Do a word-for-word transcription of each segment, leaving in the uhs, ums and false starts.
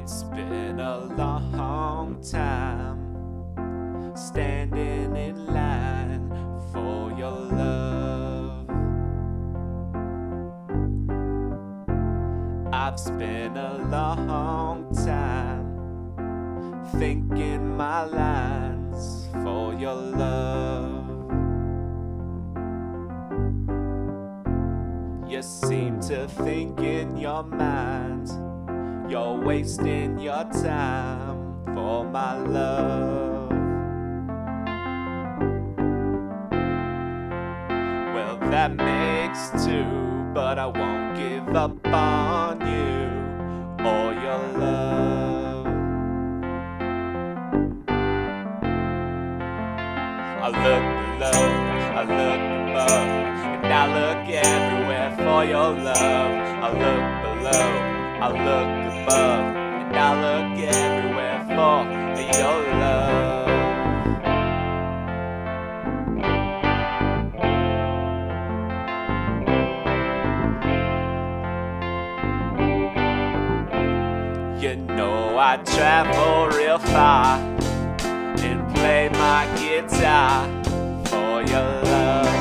It's been a long time standing in line for your love. I've spent a long time thinking my lines for your love. You seem to think in your mind you're wasting your time for my love. Well, that makes two, but I won't give up on you or your love. I look below, I look above, and I look everywhere for your love. I look below, I look above, and I look everywhere for your love. You know I travel real far and play my guitar for your love.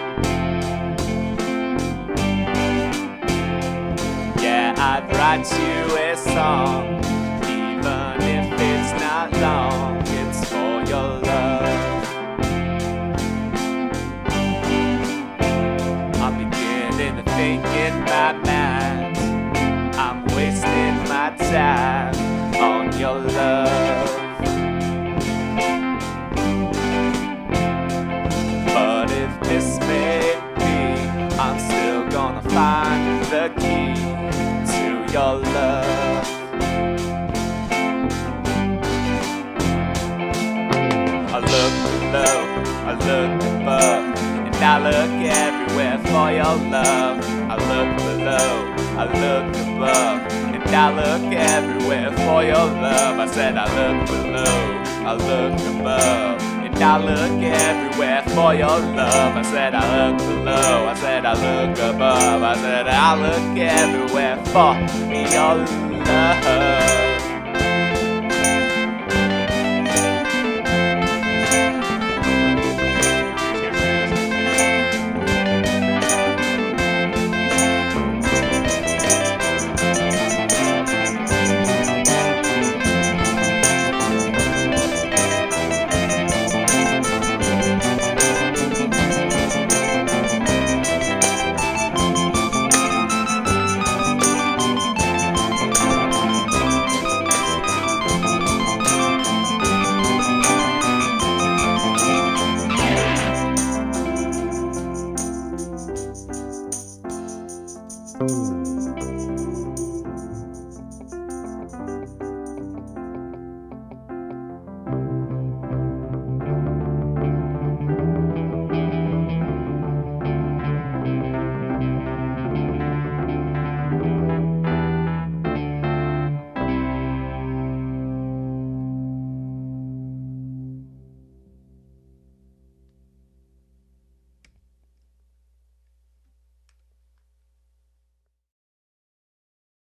I'd write you a song, even if it's not long, it's for your love. I'm beginning to think in my mind I'm wasting my time on your love. But if this may be, I'm still gonna find the key your love. I look below, I look above, and I look everywhere for your love. I look below, I look above, and I look everywhere for your love. I said I look below, I look above, and I look everywhere for your love. I said I look below, I said I look above, I said I look everywhere for your love.